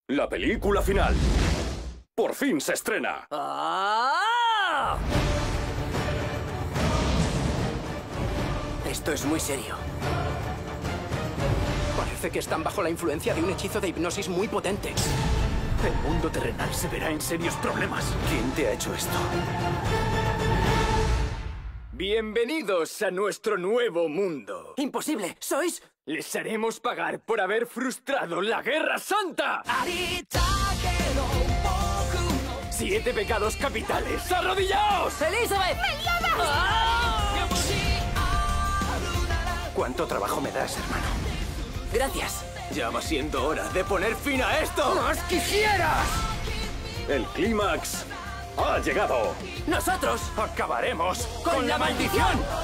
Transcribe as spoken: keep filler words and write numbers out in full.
La película final. Por fin se estrena. ¡Ah! Esto es muy serio. Parece que están bajo la influencia de un hechizo de hipnosis muy potente. El mundo terrenal se verá en serios problemas. ¿Quién te ha hecho esto? Bienvenidos a nuestro nuevo mundo. ¡Imposible! ¿Sois? Les haremos pagar por haber frustrado la Guerra Santa. Siete pecados capitales. ¡Arrodillaos! ¡Elizabeth! ¡Ah! ¿Cuánto trabajo me das, hermano? Gracias. Ya va siendo hora de poner fin a esto. ¡Más quisieras! El clímax ha llegado. ¡Nosotros Acabaremos con la maldición!